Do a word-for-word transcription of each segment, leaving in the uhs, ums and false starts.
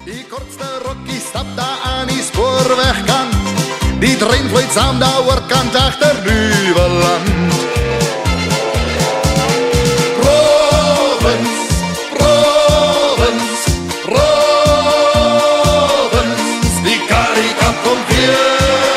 Die kortste rokkie stap daar aan die spoorwegkant. Die trein vloeit saam daar oorkant agter Nieuweland. Provence, Provence, Provence, die karikap komt weer.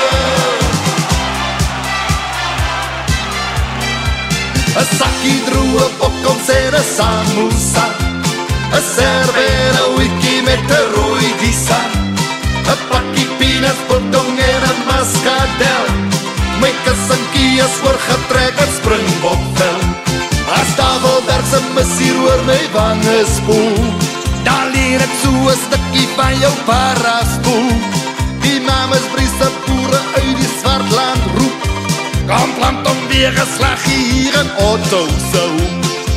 Een sakkie droe bokkoms en een samosa, een serve en een wiki met een rooi disa, een pakkie peanuts, biltong en een mascadel. My kassankie is oorgetrek in springbokvel. As Tafelbergse missier oor my wange spoel, daar leer ek so 'n stukkie van jou paraspoel. Die mames briese boere uit die Swartland roep, kom plant om weer geslag hier in Otto se hoek.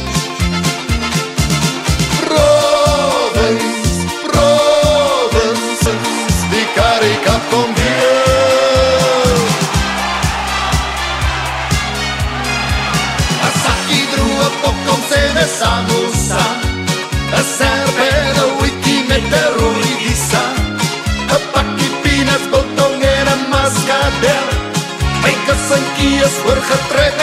Provence, Provence, die karikap kom weer. Een sakkie droe bokkoms en een samosa, een serve en een wiki met een rooi disa, een pakkie peanuts, biltong en een mascadel. My kassankie is oorgetrek